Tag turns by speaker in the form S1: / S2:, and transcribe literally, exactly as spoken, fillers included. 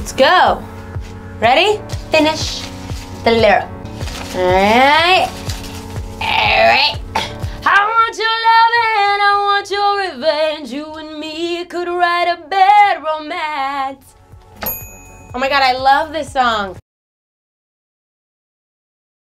S1: Let's go. Ready? Finish the lyric. Alright. Alright. I want your love and I want your revenge. You and me could write a bad romance. Oh my god, I love this song.